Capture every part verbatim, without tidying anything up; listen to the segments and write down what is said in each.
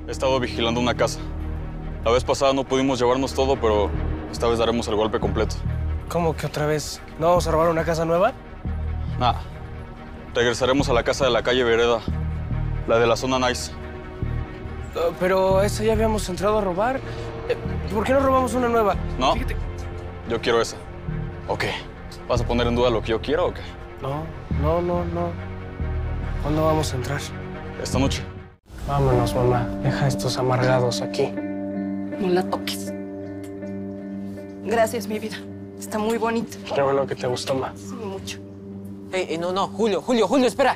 He estado vigilando una casa. La vez pasada no pudimos llevarnos todo, pero esta vez daremos el golpe completo. ¿Cómo que otra vez? ¿No vamos a robar una casa nueva? Nah. Regresaremos a la casa de la calle Vereda, la de la zona Nice. Uh, pero esa ya habíamos entrado a robar. Eh, ¿Por qué no robamos una nueva? No, Fíjate. Yo quiero esa. ¿O qué? ¿Vas a poner en duda lo que yo quiero o qué? No, no, no, no. ¿Cuándo vamos a entrar? Esta noche. Vámonos, mamá. Deja a estos amargados aquí. No la toques. Gracias, mi vida. Está muy bonita. Qué bueno que te gustó más. Sí, mucho. Ey, ey, no, no, Julio, Julio, Julio, espera.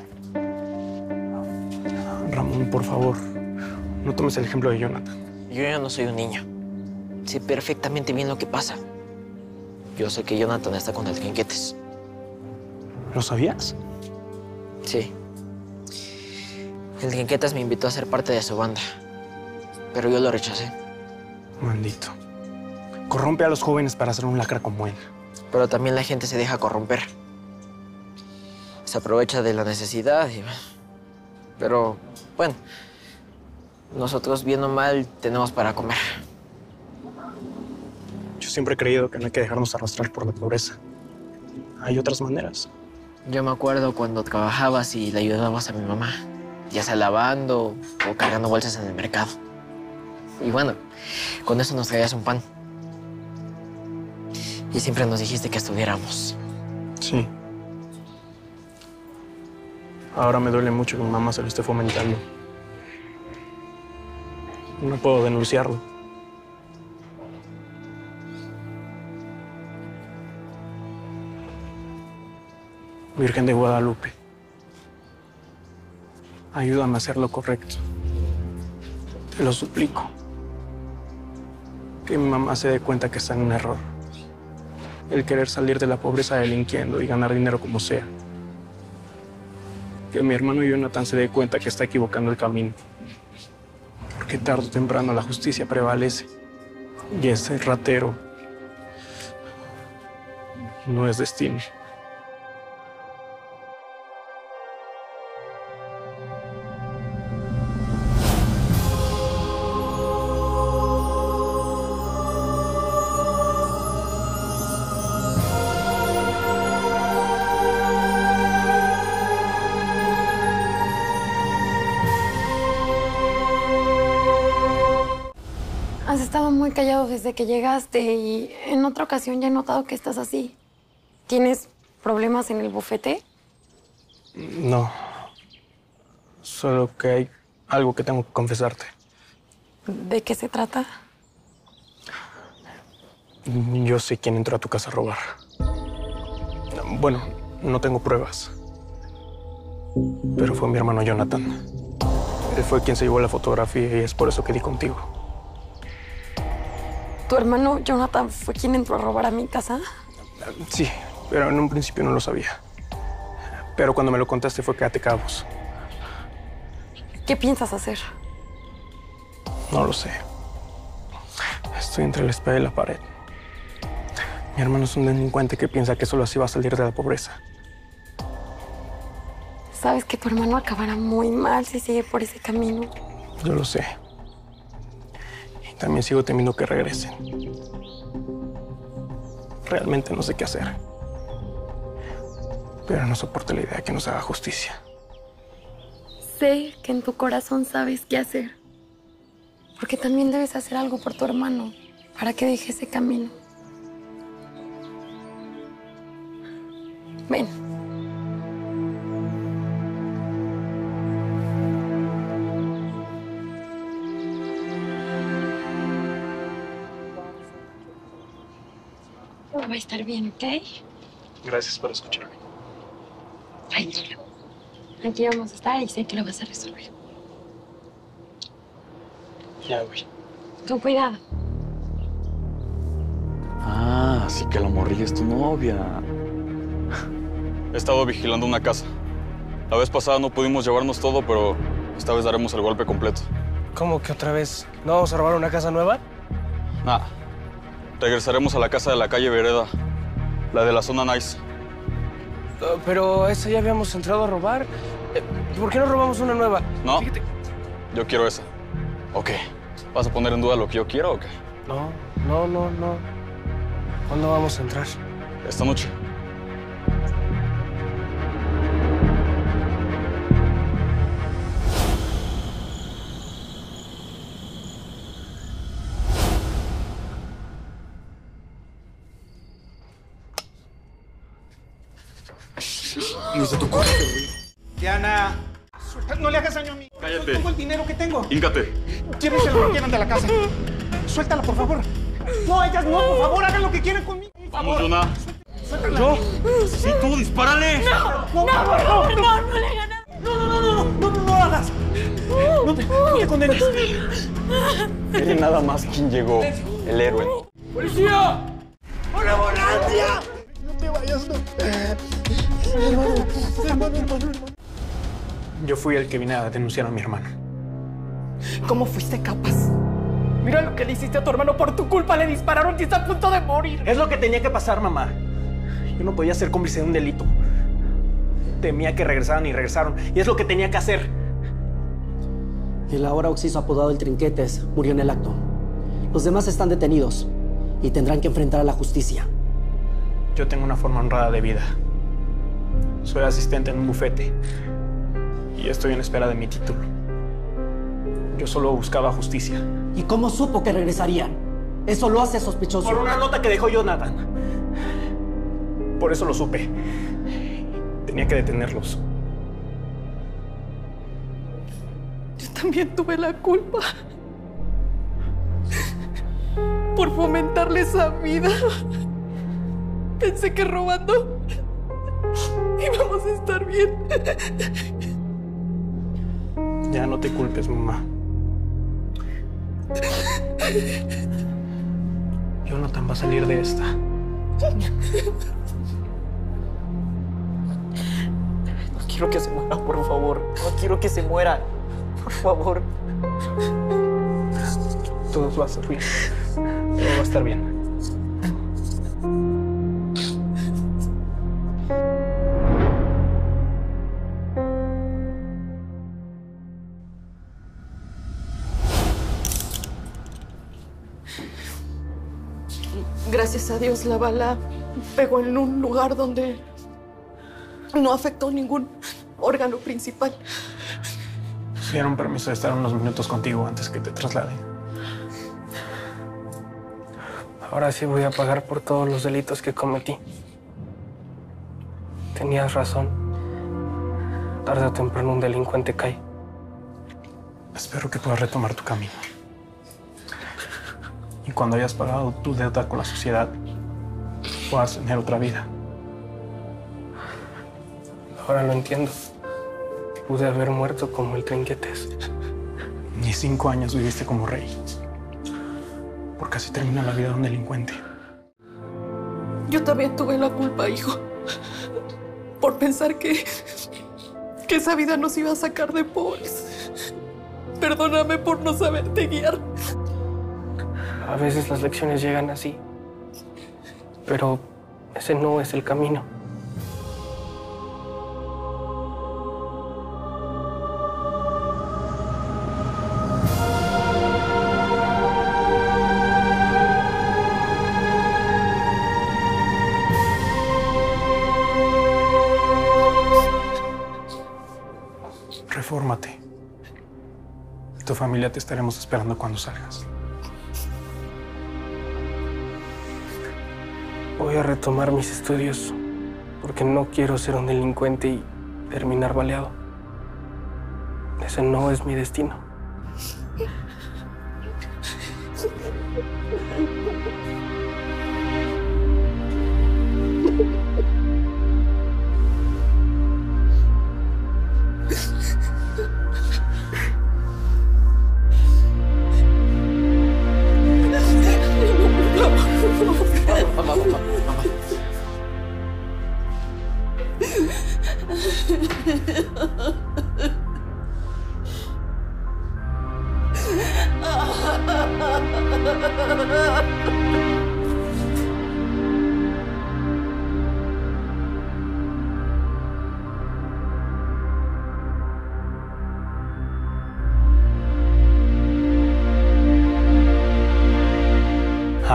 Ramón, por favor, no tomes el ejemplo de Jonathan. Yo ya no soy un niño. Sé perfectamente bien lo que pasa. Yo sé que Jonathan está con el Trinquetes. ¿Lo sabías? Sí. El Trinquetes me invitó a ser parte de su banda, pero yo lo rechacé. Maldito. Corrompe a los jóvenes para hacer un lacra como él. Pero también la gente se deja corromper. Se aprovecha de la necesidad y... Pero, bueno, nosotros, bien o mal, tenemos para comer. Yo siempre he creído que no hay que dejarnos arrastrar por la pobreza. Hay otras maneras. Yo me acuerdo cuando trabajabas y le ayudabas a mi mamá, ya sea lavando o cargando bolsas en el mercado. Y bueno, con eso nos traías un pan. Y siempre nos dijiste que estuviéramos. Sí. Ahora me duele mucho que mi mamá se lo esté fomentando. No puedo denunciarlo. Virgen de Guadalupe, ayúdame a hacer lo correcto. Te lo suplico. Que mi mamá se dé cuenta que está en un error. El querer salir de la pobreza delinquiendo y ganar dinero como sea. Que mi hermano Jonathan se dé cuenta que está equivocando el camino. Porque tarde o temprano la justicia prevalece. Y ese ratero no es destino. Has estado muy callado desde que llegaste y en otra ocasión ya he notado que estás así. ¿Tienes problemas en el bufete? No. Solo que hay algo que tengo que confesarte. ¿De qué se trata? Yo sé quién entró a tu casa a robar. Bueno, no tengo pruebas. Pero fue mi hermano Jonathan. Él fue quien se llevó la fotografía y es por eso que di contigo. ¿Tu hermano Jonathan fue quien entró a robar a mi casa? Sí, pero en un principio no lo sabía. Pero cuando me lo contaste fue que ate cabos. ¿Qué piensas hacer? No lo sé. Estoy entre la espada y la pared. Mi hermano es un delincuente que piensa que solo así va a salir de la pobreza. Sabes que tu hermano acabará muy mal si sigue por ese camino. Yo lo sé. Y también sigo temiendo que regresen. Realmente no sé qué hacer. Pero no soporto la idea de que nos haga justicia. Sé que en tu corazón sabes qué hacer. Porque también debes hacer algo por tu hermano para que deje ese camino. Ven. Todo va a estar bien, ¿ok? Gracias por escucharme. Tranquilo. Aquí vamos a estar y sé que lo vas a resolver. Ya voy. Con cuidado. Ah, así que la morrilla es tu novia. He estado vigilando una casa. La vez pasada no pudimos llevarnos todo, pero esta vez daremos el golpe completo. ¿Cómo que otra vez? ¿No vamos a robar una casa nueva? Nah. Regresaremos a la casa de la calle Vereda, la de la zona Nice. Uh, pero esa ya habíamos entrado a robar. Eh, ¿Por qué no robamos una nueva? No, Fíjate. Yo quiero esa. ¿O qué? ¿Vas a poner en duda lo que yo quiero o qué? No, no, no, no. ¿Cuándo vamos a entrar? Esta noche. Ni se te ocurre. Diana, suelta, no le hagas daño a mí. Cállate. Tengo el dinero que tengo. Híncate. Llévense lo que quieran de la casa. Suéltala, por favor. No, ellas no, por favor, hagan lo que quieran conmigo. Por Vamos, favor. Jonah. Suéltala. ¿Yo? Sí, tú, dispárale. No, no, no, no, no, no le ganas. No, no, no, no, no, no, no lo hagas. No te, no te condenes. Miren nada más quién llegó. El héroe. ¡Policía! ¡Una ambulancia! No te vayas, no. Hermano, hermano, hermano, hermano. Yo fui el que vine a denunciar a mi hermano. ¿Cómo fuiste capaz? Mira lo que le hiciste a tu hermano. Por tu culpa le dispararon y está a punto de morir. Es lo que tenía que pasar, mamá. Yo no podía ser cómplice de un delito. Temía que regresaran y regresaron. Y es lo que tenía que hacer. El ahora occiso apodado El Trinquetes murió en el acto. Los demás están detenidos y tendrán que enfrentar a la justicia. Yo tengo una forma honrada de vida. Soy asistente en un bufete y estoy en espera de mi título. Yo solo buscaba justicia. ¿Y cómo supo que regresarían? Eso lo hace sospechoso. Por una nota que dejó Jonathan. Por eso lo supe. Tenía que detenerlos. Yo también tuve la culpa. Por fomentarle esa vida. Pensé que robando íbamos a estar bien. Ya no te culpes, mamá. Jonathan va a salir de esta. No quiero que se muera, por favor. No quiero que se muera. Por favor. Todo va a estar bien. Todo va a estar bien. Gracias a Dios la bala pegó en un lugar donde no afectó ningún órgano principal. Dieron permiso de estar unos minutos contigo antes que te trasladen. Ahora sí voy a pagar por todos los delitos que cometí. Tenías razón. Tarde o temprano un delincuente cae. Espero que puedas retomar tu camino. Y cuando hayas pagado tu deuda con la sociedad, puedas tener otra vida. Ahora lo entiendo. Pude haber muerto como el Trinquetes. Ni cinco años viviste como rey. Porque así termina la vida de un delincuente. Yo también tuve la culpa, hijo. Por pensar que, que esa vida nos iba a sacar de pobres. Perdóname por no saberte guiar. A veces las lecciones llegan así. Pero ese no es el camino. Refórmate. Tu familia te estaremos esperando cuando salgas. Voy a retomar mis estudios porque no quiero ser un delincuente y terminar baleado. Ese no es mi destino. Mamá, mamá, mamá.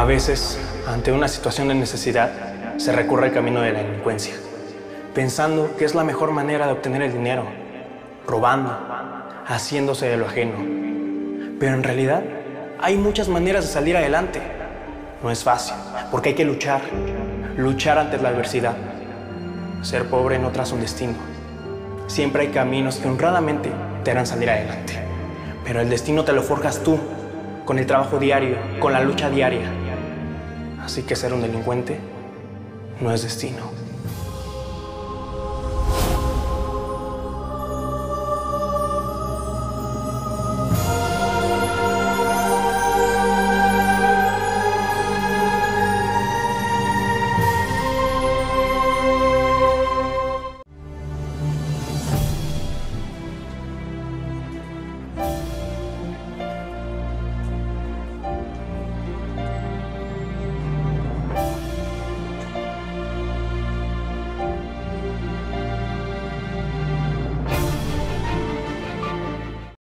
veces, ante una situación de necesidad, se recurre al camino de la delincuencia, pensando que es la mejor manera de obtener el dinero, robando, haciéndose de lo ajeno. Pero en realidad, hay muchas maneras de salir adelante. No es fácil, porque hay que luchar, luchar ante la adversidad. Ser pobre no traza un destino. Siempre hay caminos que honradamente te harán salir adelante. Pero el destino te lo forjas tú, con el trabajo diario, con la lucha diaria. Así que ser un delincuente no es destino.